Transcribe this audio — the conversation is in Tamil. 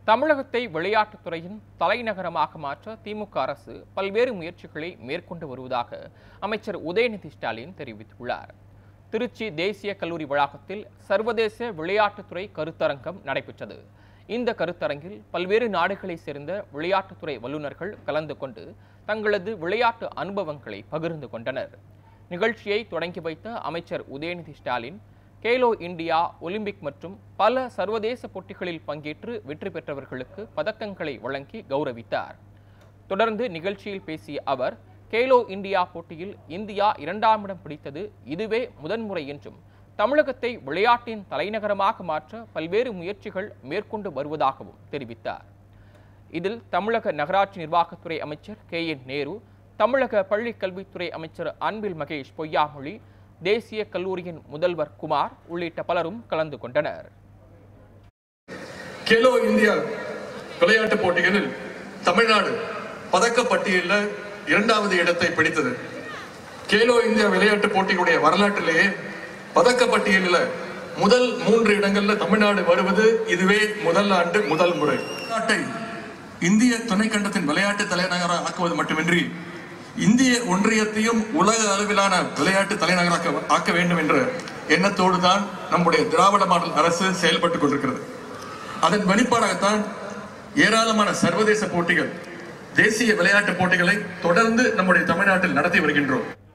தமிழகத்தை விளையாட்டுத்துறையின் தலைநகரமாக மாற்ற திமுக அரசு பல்வேறு முயற்சிகளை மேற்கொண்டு வருவதாக அமைச்சர் உதயநிதி ஸ்டாலின் தெரிவித்துள்ளார். திருச்சி தேசிய கல்லூரி வளாகத்தில் சர்வதேச விளையாட்டுத்துறை கருத்தரங்கம் நடைபெற்றது. இந்த கருத்தரங்கில் பல்வேறு நாடுகளைச் சேர்ந்த விளையாட்டுத்துறை வல்லுநர்கள் கலந்து கொண்டு தங்களது விளையாட்டு அனுபவங்களை பகிர்ந்து கொண்டனர். நிகழ்ச்சியை தொடங்கி வைத்த அமைச்சர் உதயநிதி ஸ்டாலின் கேலோ இந்தியா, ஒலிம்பிக் மற்றும் பல சர்வதேச போட்டிகளில் பங்கேற்று வெற்றி பெற்றவர்களுக்கு பதக்கங்களை வழங்கி கௌரவித்தார். தொடர்ந்து நிகழ்ச்சியில் பேசிய அவர், கேலோ இந்தியா போட்டியில் இந்தியா 2ஆம் இடம் பிடித்தது இதுவே முதன்முறை என்றும், தமிழகத்தை விளையாட்டின் தலைநகரமாக மாற்ற பல்வேறு முயற்சிகள் மேற்கொண்டு வருவதாகவும் தெரிவித்தார். இதில் தமிழக நகராட்சி நிர்வாகத்துறை அமைச்சர் KN நேரு, தமிழக பள்ளிக் கல்வித்துறை அமைச்சர் அன்பில் மகேஷ் பொய்யாமொழி, தேசிய கல்லூரியின் முதல்வர் குமார் உள்ளிட்ட பலரும் கலந்து கொண்டனர். கேலோ இந்தியா விளையாட்டு போட்டிகளில் தமிழ்நாடு பதக்க பட்டியலில் 2வது இடத்தை பிடித்தது. கேலோ இந்தியா விளையாட்டு போட்டிகளுடைய வரலாற்றிலேயே பதக்க பட்டியலில் முதல் 3 இடங்கள்ல தமிழ்நாடு வருவது இதுவே முதல் ஆண்டு முதல் முறை. நாட்டை இந்திய துணைக்கண்டத்தின் விளையாட்டு தலைநகராக ஆக்குவது மட்டுமின்றி இந்திய ஒன்றியத்தையும் உலக அளவிலான விளையாட்டு தலைநகராக ஆக்க வேண்டும் என்ற எண்ணத்தோடு தான் நம்முடைய திராவிட மாடல் அரசு செயல்பட்டுக் கொண்டிருக்கிறது. அதன் வெளிப்பாடாகத்தான் ஏராளமான சர்வதேச போட்டிகள், தேசிய விளையாட்டு போட்டிகளை தொடர்ந்து நம்முடைய தமிழ்நாட்டில் நடத்தி வருகின்றோம்.